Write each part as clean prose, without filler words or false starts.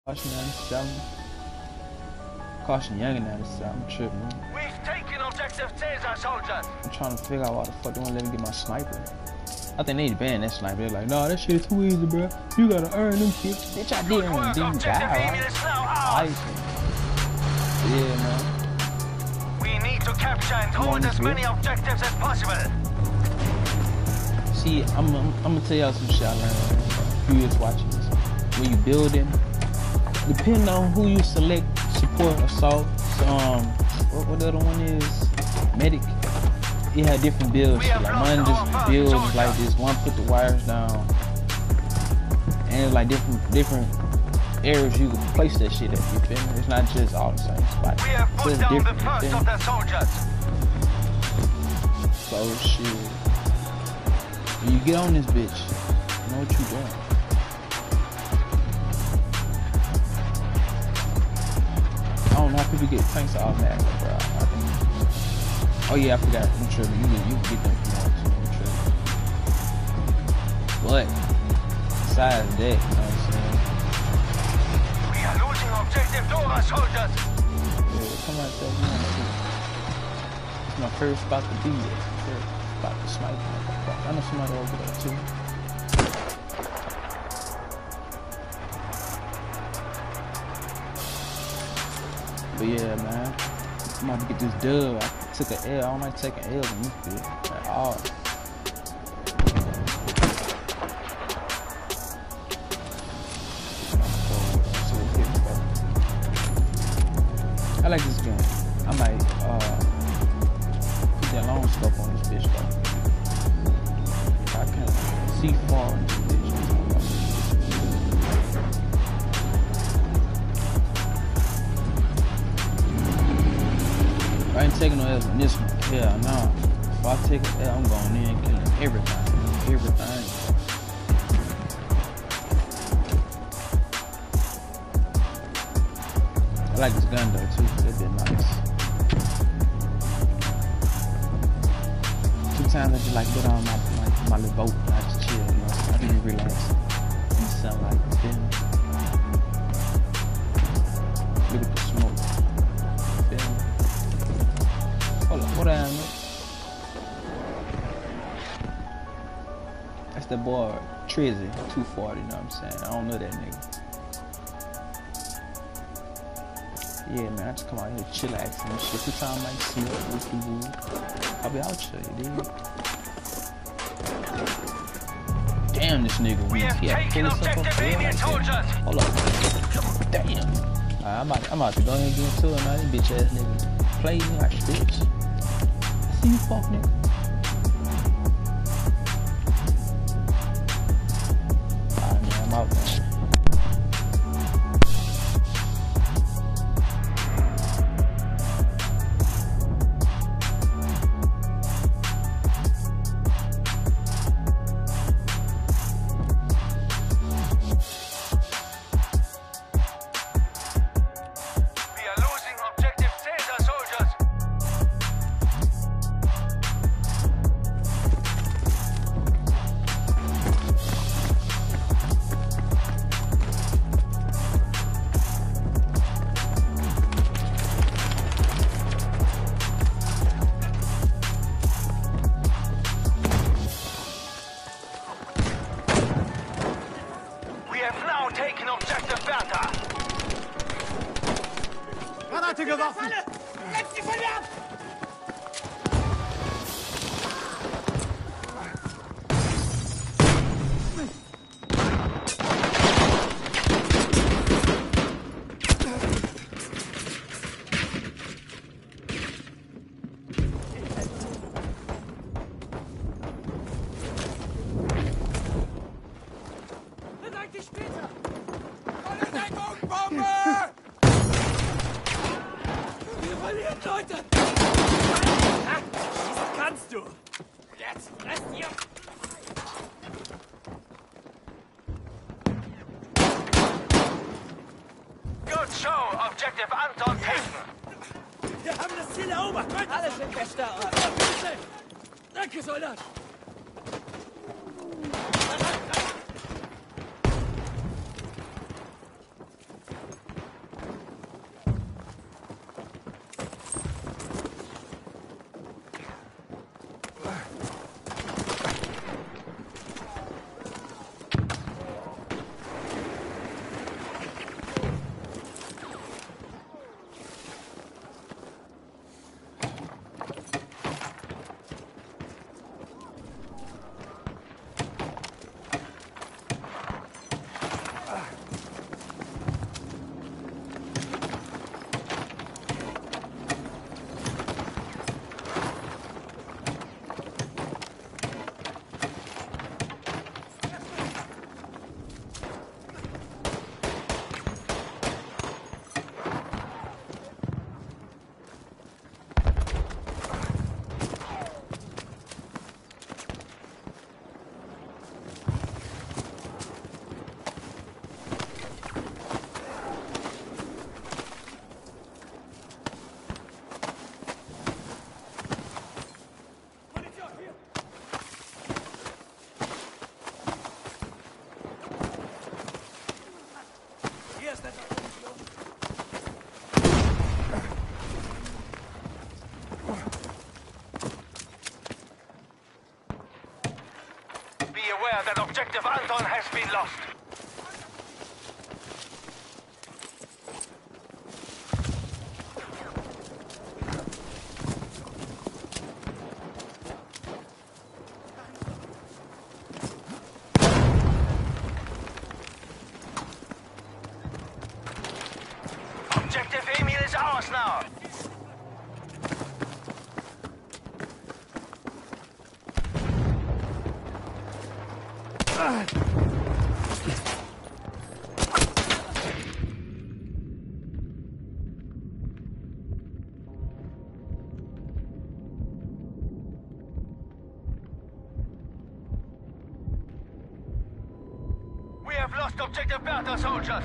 Caution 97. Caution Young 97. I'm tripping. We've taken objective Caesar, soldiers. I'm trying to figure out why the fuck they won't let me get my sniper. I think they banned that sniper. They're like, nah, that shit too easy, bro. You gotta earn them shit. Bitch, I did earn them. Didn't die, right? Yeah, man. We need to capture and hold as many objectives as possible. See, I'm gonna tell y'all some shit I learned a few years watching this. When you building, depending on who you select, support, assault, what the other one is, medic. You had different builds. Like mine just builds like this. One put the wires down, and it's like different areas you can place that shit at. You feel me? It's not just all the same spot. We have put down the first of the soldiers. So shit. When you get on this bitch, you know what you doing. I don't know how people get tanks automatically, bro. I think. Oh yeah, I forgot. I'm tripping. You can get them from there too. I'm tripping. But besides that, you know what I'm saying? We are losing objective Dora, soldiers. Yeah, come on, tell me. It's my first spot to be at. First spot to snipe. I know somebody over there too. But yeah, man, I'm about to get this dub. I took an L. I don't like taking L's in this bitch at all. I like this gun. I might put that long scope on this bitch though. I can see far in this bitch. I ain't taking no L's on this one. Yeah, nah. If I take an L, I'm going in and killing everything. Everything. I like this gun though too. That'd be nice. Sometimes I just like put on my little boat and I just chill, you know. I just relax. And sound like a film. Look at the smoke. Film. Hold up, what I am? That's the boy Trizzy, 240, you know what I'm saying? I don't know that nigga. Yeah, man, I just come out here chillaxing and shit. Every time I see it, I'll be out here, you dig? Damn, this nigga weak. He had to pull himself up there like that. Hold up. Damn. Alright, I'm about to go ahead and get into it, man. This bitch ass nigga play me like a bitch. I see you, fuck nigga. Alright, man, I'm out, man. Granate geworfen! Setz die Falle ab! Beseig dich später! Volle Deckung, Bombe! Wir verlieren, Leute! Schießen kannst du! Jetzt presst ihr! Good show, Objective Anton taken. Wir haben das Ziel erobert! Alles in bester Ordnung! Danke, Soldat! Be aware that objective Anton has been lost. Objective Emil is ours now. We have lost objective Bertha, soldiers.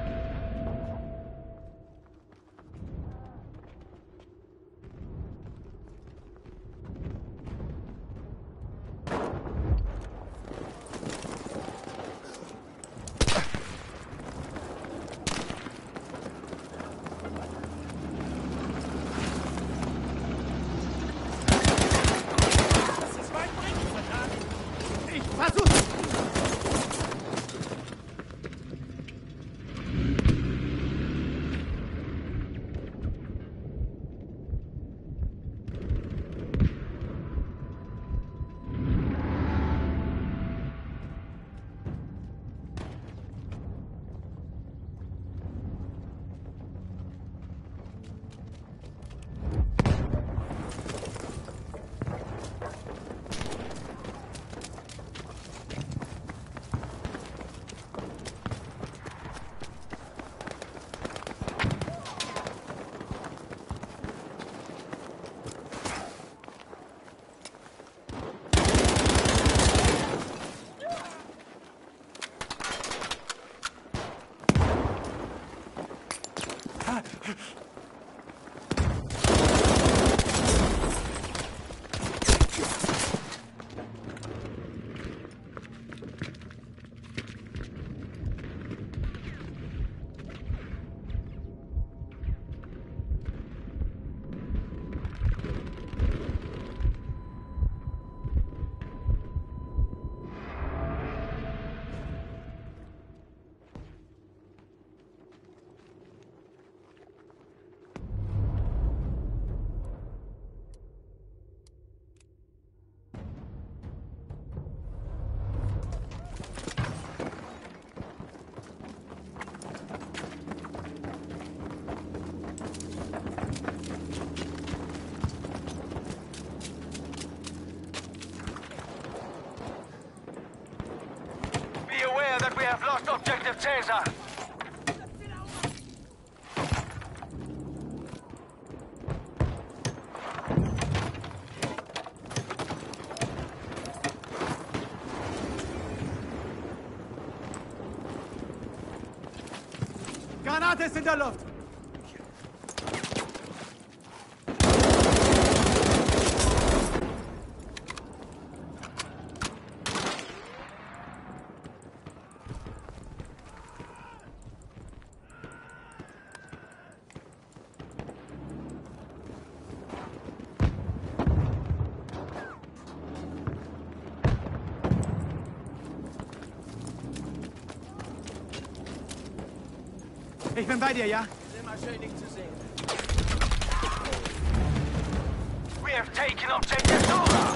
We have lost objective Caesar. Granate ist in der Luft! Ich bin bei dir, ja? Immer schön, dich zu sehen. We have taken objective Dora.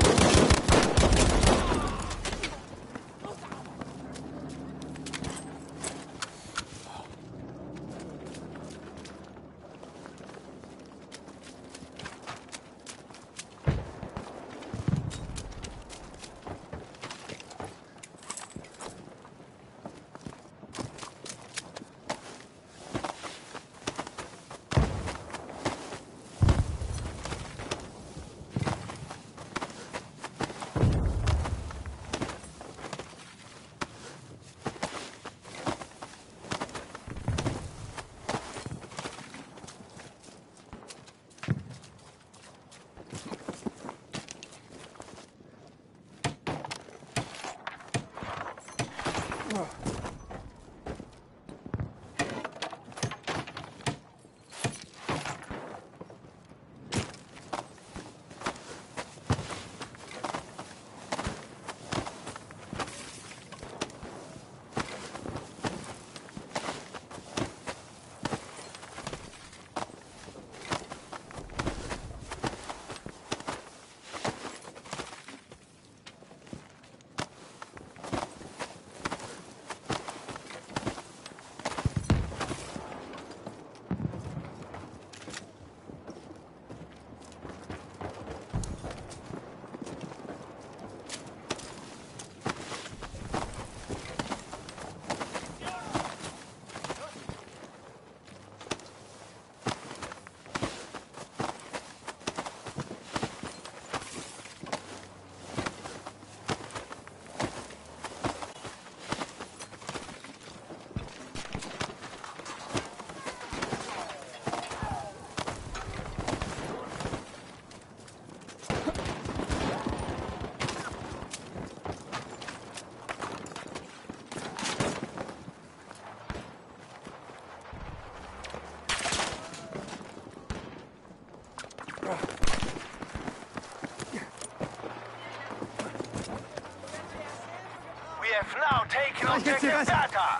Gleich geht's dir Objective besser. Data.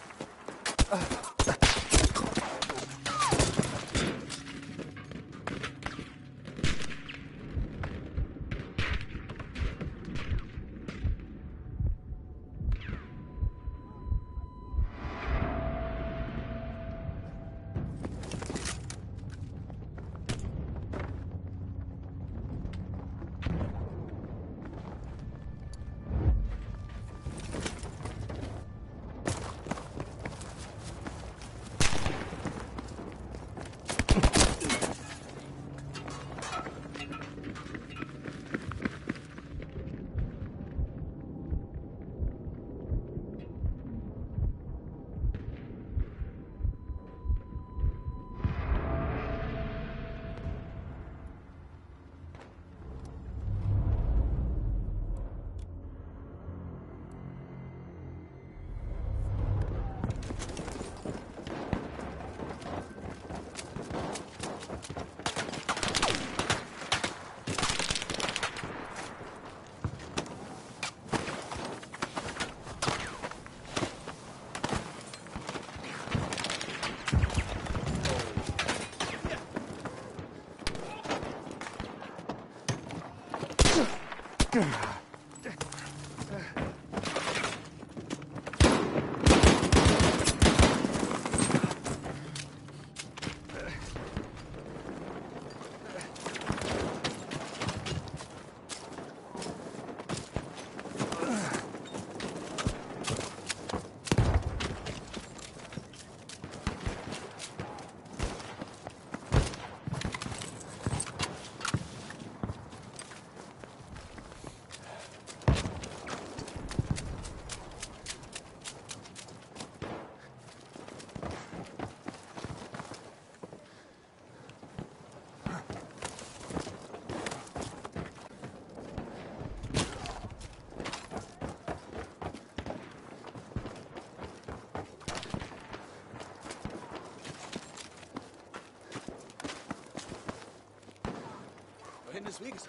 Ende des Weges.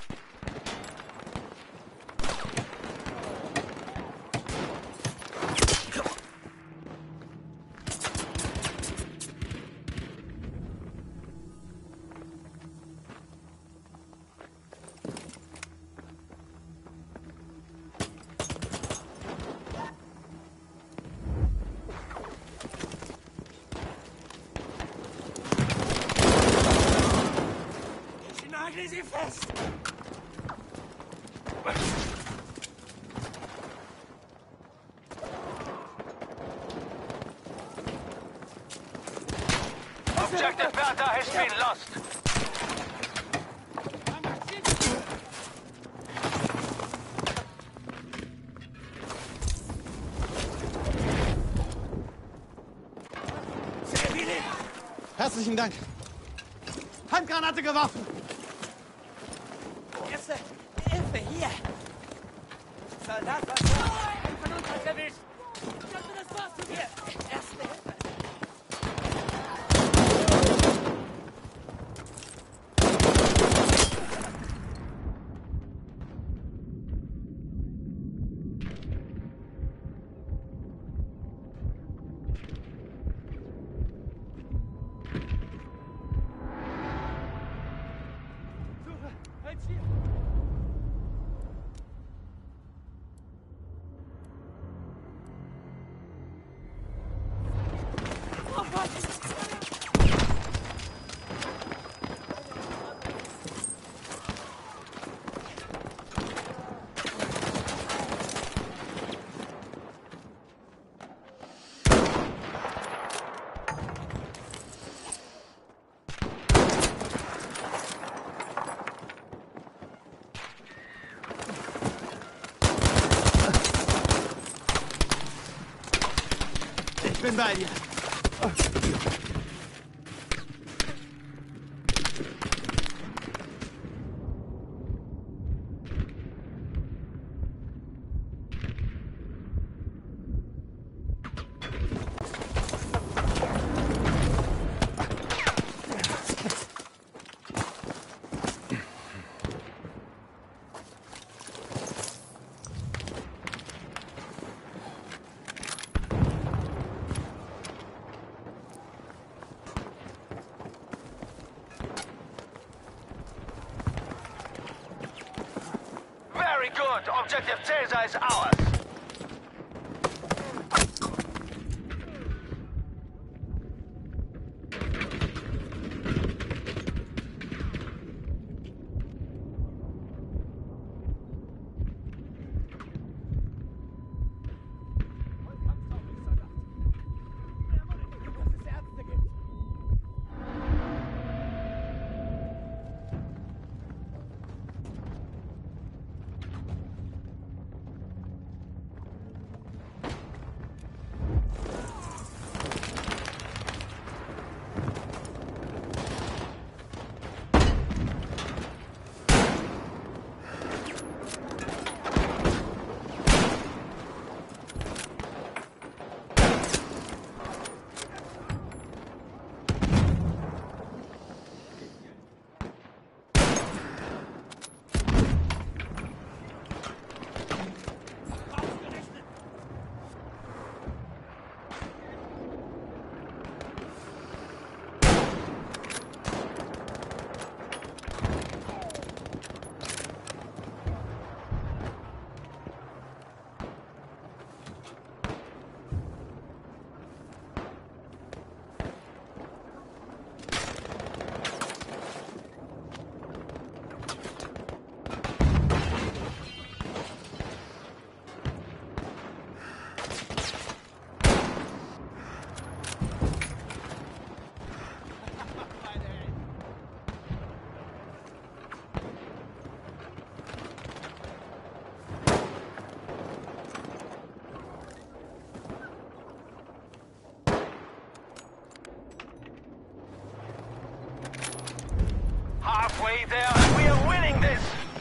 Ich nagle sie fest! Objective Data has been lost. Herzlichen Dank. Handgranate geworfen. Erste Hilfe, hier! Soldat, was da? Ein von uns hat erwischt! Kannst du das warst du hier? Erste Hilfe! Suche! Halt hier! Oh, was? Ich bin bei dir. Very good. Objective Caesar is ours. Halfway there, and we are winning this!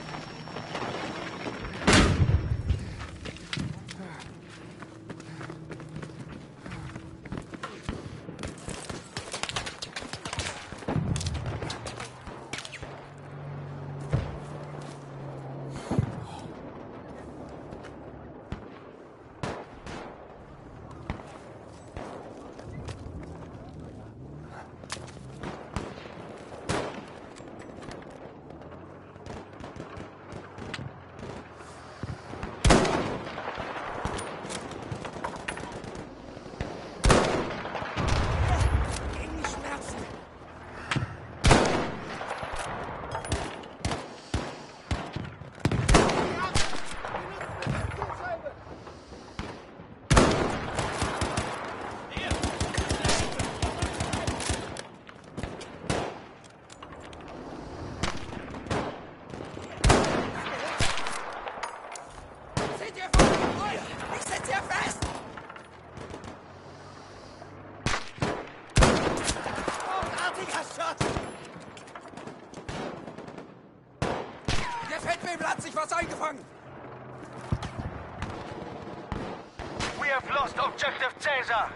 Der Fettwebel hat sich was eingefangen! We have lost Objective Caesar!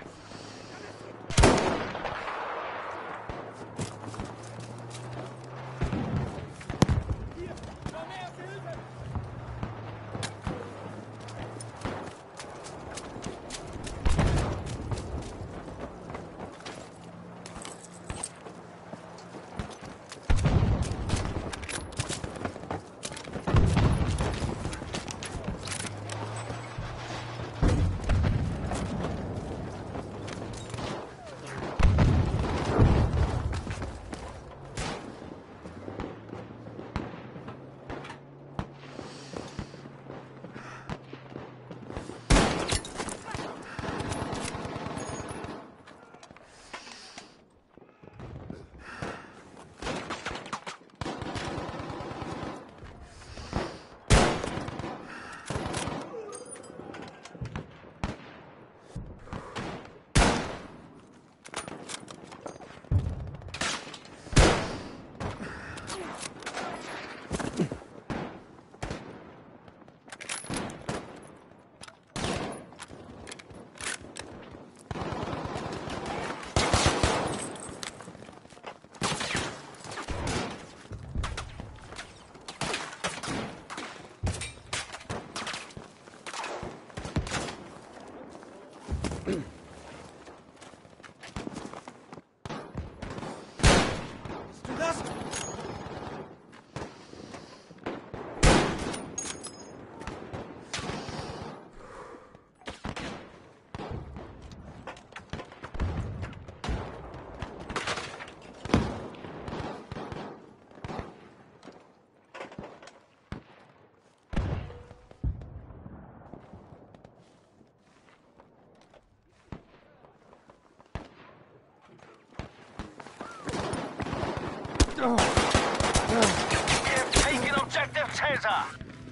We have taken objective Caesar.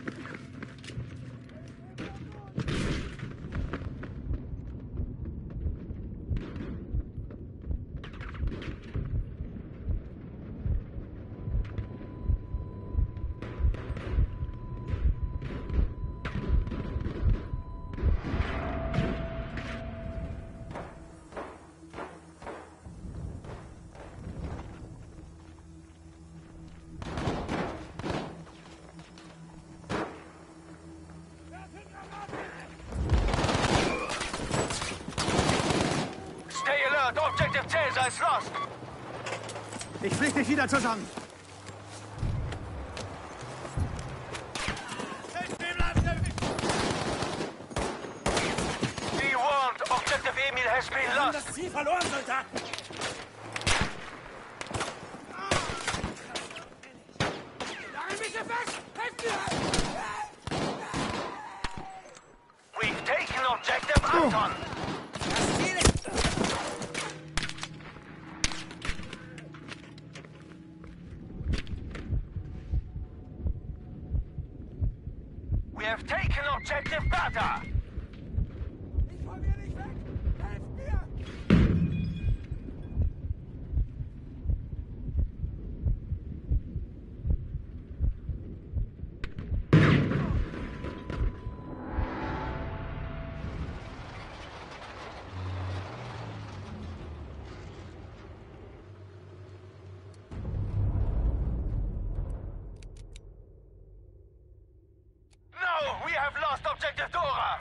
Stay alert. Objective Caesar is lost. Ich flieg dich wieder zusammen. Be warned. Objective Emil has been Wir haben lost. das Ziel verloren, Soldat! Nagel mich hier fest! Helft mir! We've taken objective Anton. Das Ziel ist... We have taken objective Bertha. Ich komm hier nicht weg! Helft mir! No, we have lost objective Dora.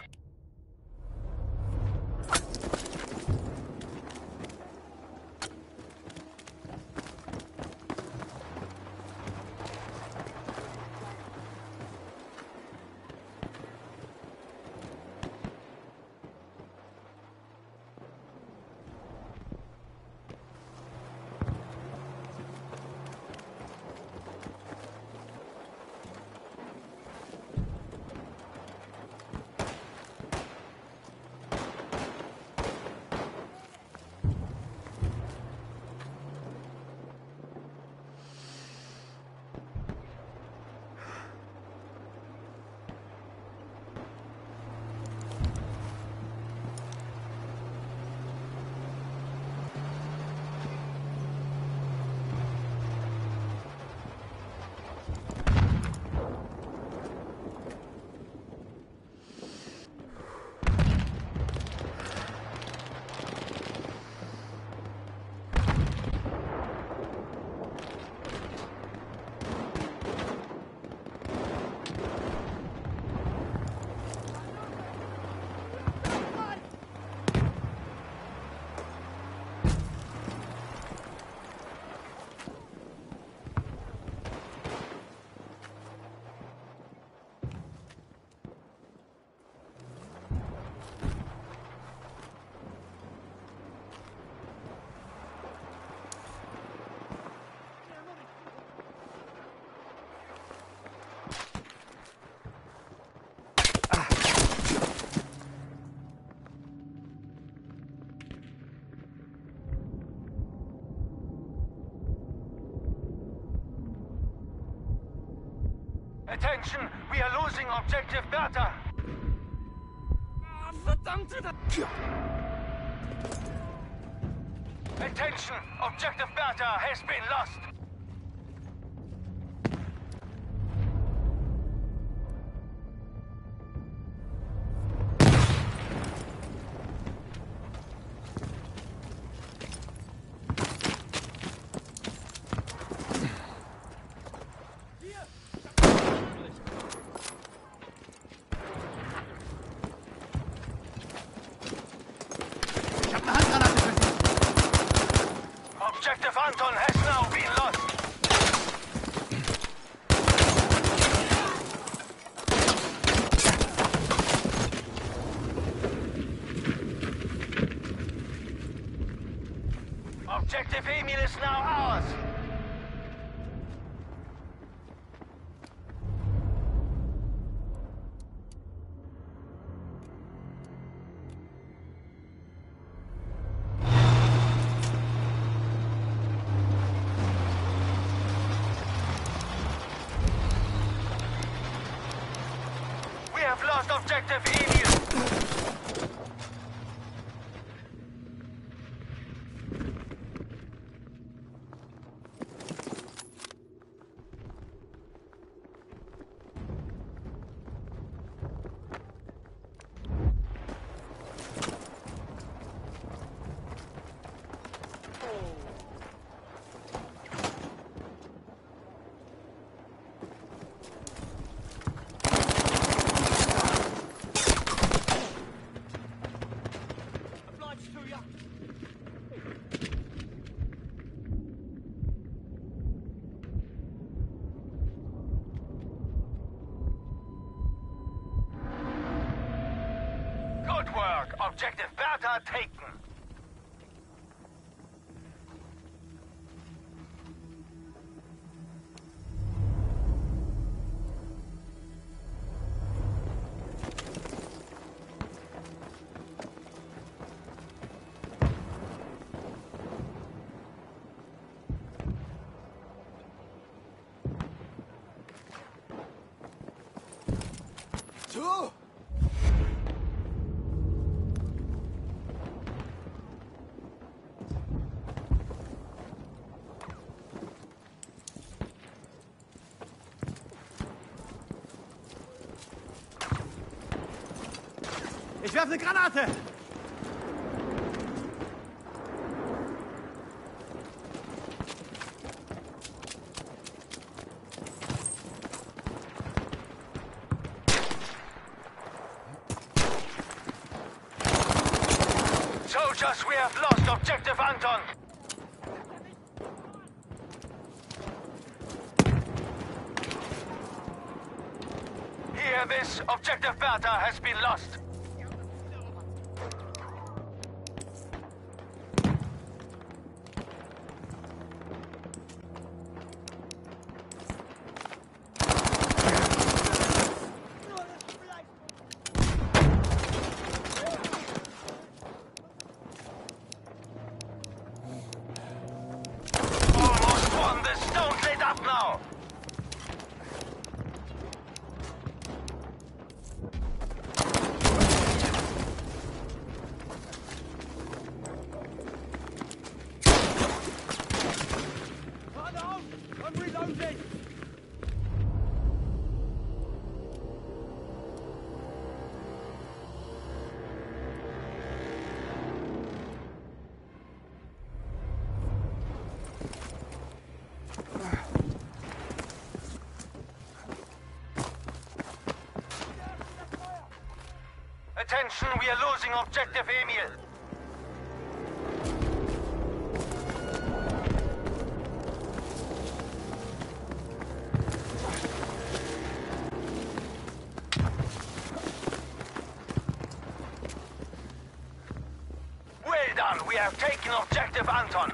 Attention, we are losing objective Bertha. Verdammte... Attention, objective Bertha has been lost. Ich hab eine Handgranate für dich. Objective Anton has now been lost. Objective Emil is now ours. objective Emil. Obliged to ya. Good work. Objective Bertha taken. Zu! Ich werfe eine Granate! Soldiers, we have lost objective Anton. Hear this, objective Bertha has been lost. Almost won this, don't let up now. Pardon! I'm reloading! Attention, we are losing objective Emil. Well done, we have taken objective Anton.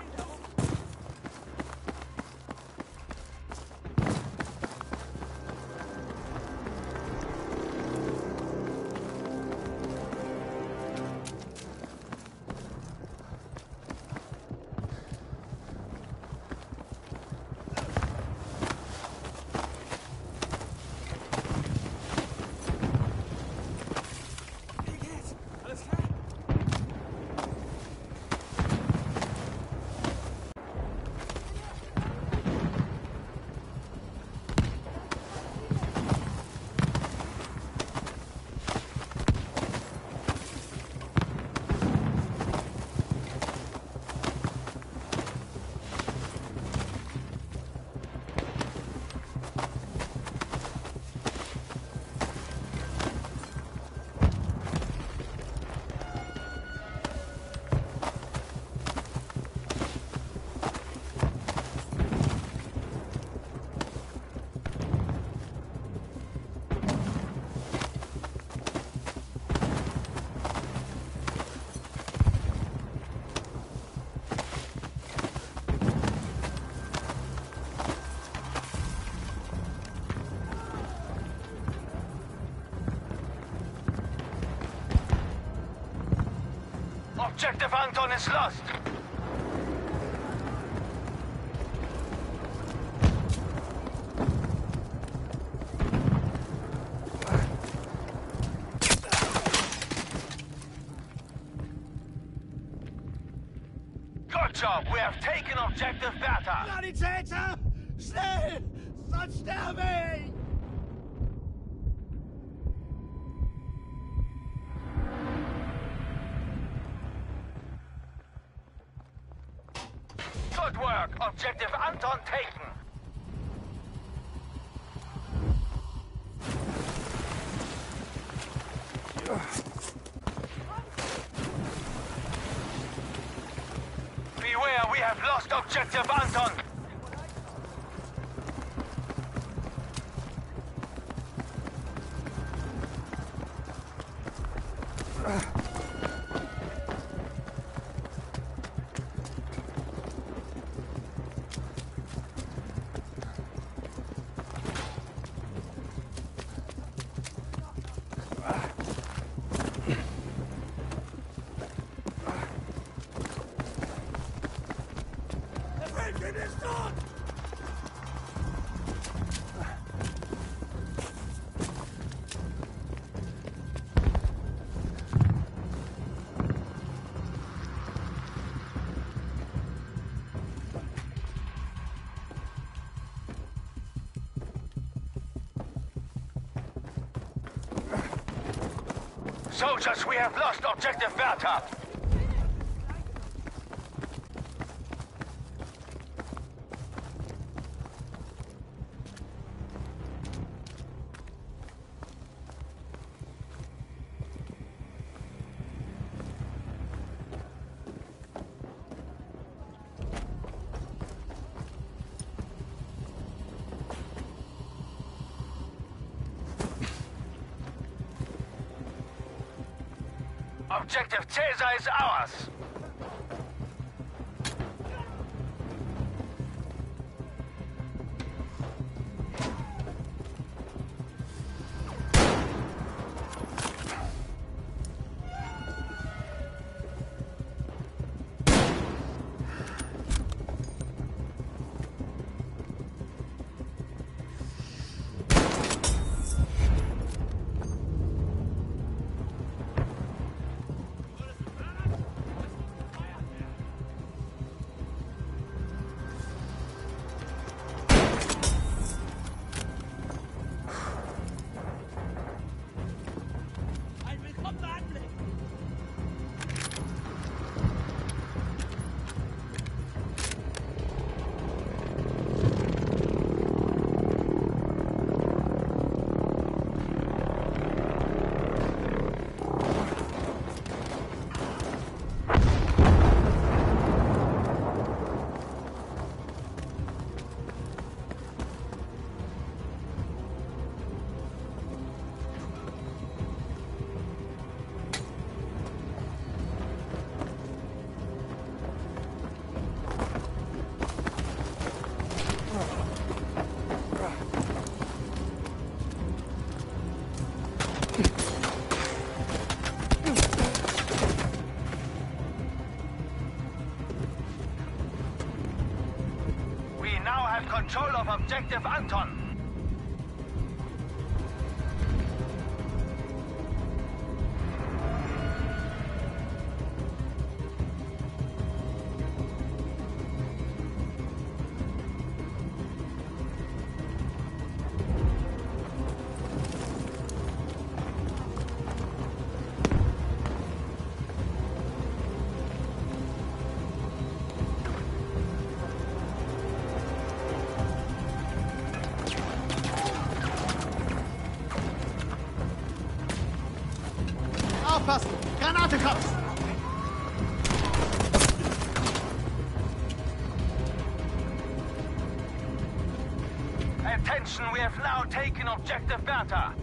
Wie geht's? Alles klar? Objective Anton is lost. taken objective Bertha. Sanitäter! Schnell! Sonst sterbe ich! Good work. Objective Anton taken. Beware, we have lost objective Anton. Soldiers, we have lost objective Bertha. Objective Caesar is ours. Control of objective Anton. Aufpassen! Granate kommt! Attention, we have now taken objective Bertha.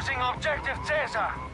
Losing objective Caesar.